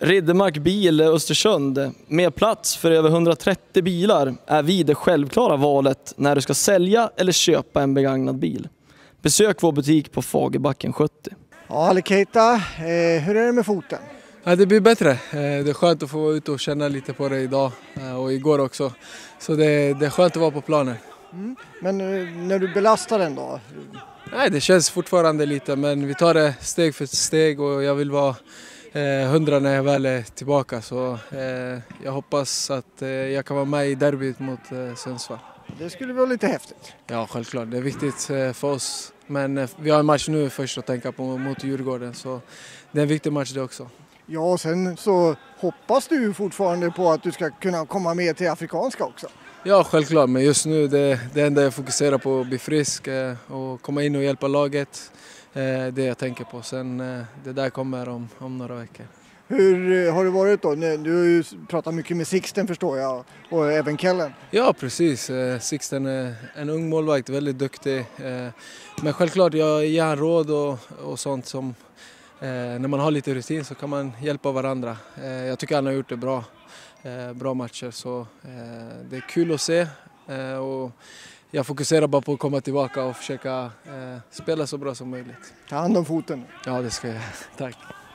Riddermark Bil Östersund, med plats för över 130 bilar, är vi det självklara valet när du ska sälja eller köpa en begagnad bil. Besök vår butik på Fagerbacken 70. Ja, Ali Keita, hur är det med foten? Ja, det blir bättre. Det är skönt att få vara ute och känna lite på det idag och igår också. Så det är skönt att vara på planen. Men när du belastar den då? Nej, det känns fortfarande lite, men vi tar det steg för steg och jag vill vara 100 när jag väl är tillbaka. Så jag hoppas att jag kan vara med i derbyt mot Sundsvall. Det skulle vara lite häftigt. Ja, självklart. Det är viktigt för oss. Men vi har en match nu först att tänka på mot Djurgården, så det är en viktig match det också. Ja, och sen så hoppas du fortfarande på att du ska kunna komma med till Afrikanska också. Ja, självklart. Men just nu det enda jag fokuserar på att bli frisk och komma in och hjälpa laget. Det jag tänker på. Sen det där kommer om några veckor. Hur har det varit då? Du har ju pratat mycket med Sixten förstår jag och även Kellen. Ja, precis. Sixten är en ung målvakt, väldigt duktig. Men självklart jag ger han råd och sånt som när man har lite rutin så kan man hjälpa varandra. Jag tycker han har gjort det bra matcher, så det är kul att se. Och jag fokuserar bara på att komma tillbaka och försöka spela så bra som möjligt. Ta hand om foten. Ja, det ska jag. Tack.